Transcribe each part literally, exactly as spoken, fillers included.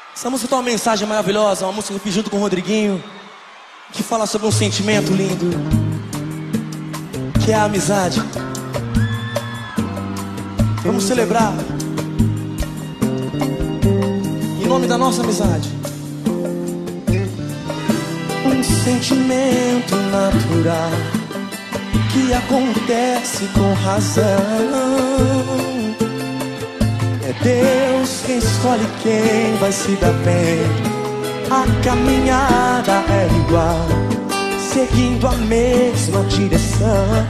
Essa música tem uma mensagem maravilhosa, uma música que eu fiz junto com o Rodriguinho, que fala sobre um sentimento lindo, que é a amizade. Vamos celebrar em nome da nossa amizade. Um sentimento natural que acontece com razão. É Deus quem escolhe quem vai se dar bem. A caminhada é igual, seguindo a mesma direção.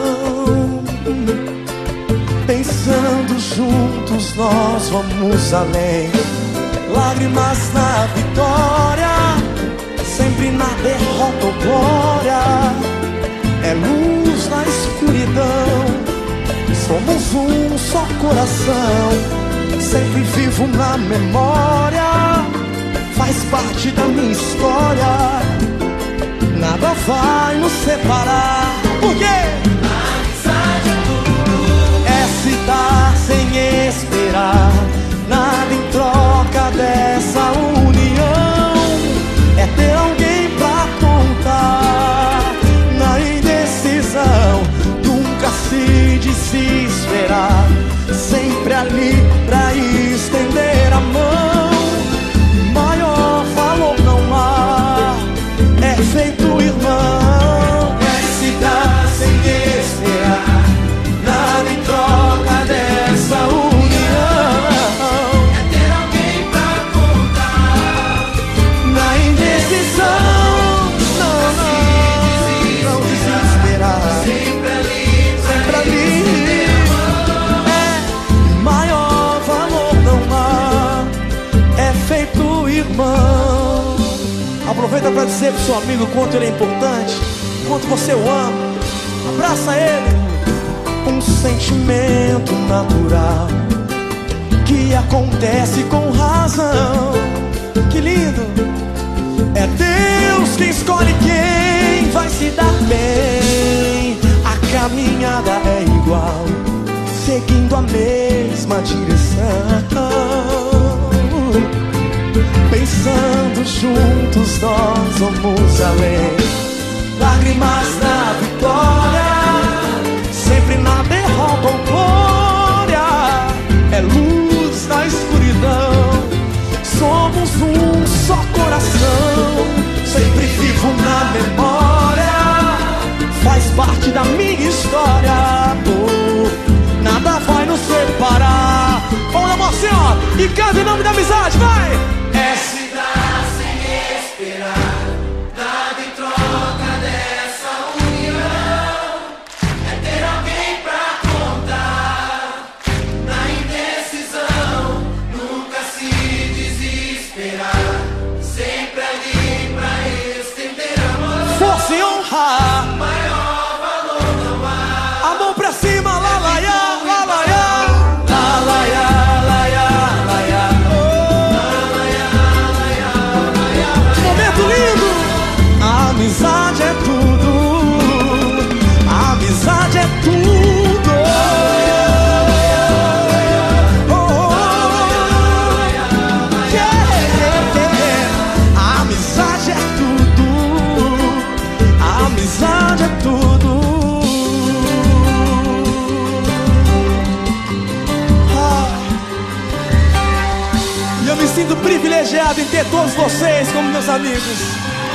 Pensando juntos nós vamos além. Lágrimas na vitória, sempre na derrota ou glória. É luz na escuridão, somos um só coração. Sempre vivo na memória, faz parte da minha história. Nada vai nos separar. Por quê? A amizade é tudo. É se dar sem esperar, nada em troca dessa união. É ter alguém pra contar na indecisão, nunca se desesperar, sempre ali pra estender a mão. Maior valor não há, é feito irmão. É se dar sem esperar, nada em troca dessa união. É ter alguém pra contar Na indecisão, não, não, não desesperar, sempre ali, sempre ali. É, maior valor não há, é feito irmão. Aproveita pra dizer pro seu amigo quanto ele é importante, quanto você o ama. Abraça ele. Um sentimento natural que acontece com razão. Que lindo! É Deus quem escolhe quem vai se dar bem. A caminhada é igual, seguindo a mesma direção. Pensando juntos nós vamos além. Lágrimas na vitória, sempre na derrota ou glória. É luz na escuridão, somos um só coração. Sempre vivo na memória, faz parte da minha história. Oh, nada vai nos separar. Vamos lá, Marcelo, e canta em nome da amizade, vai! é se dar sem esperar, nada em troca dessa união. É ter alguém pra contar na indecisão, nunca se desesperar, sempre ali pra estender a mão. Força e honra, Maior valor não há. a mão pra cima, lá, lá, lá, lá, lá, lá, lá, lá, lá, lá. Momento lindo! A amizade é tudo, a amizade é tudo. Oh, oh, oh. Yeah, yeah, yeah. A amizade é tudo, a amizade é tudo. Ah. E eu me sinto privilegiado em ter todos vocês como meus amigos.